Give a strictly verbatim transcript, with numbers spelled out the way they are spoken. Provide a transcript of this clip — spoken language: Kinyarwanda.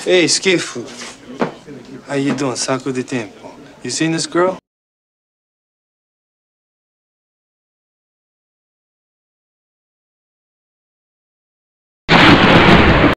Hey, Skiff. How you doing? Saco de Tempo. You seen this girl?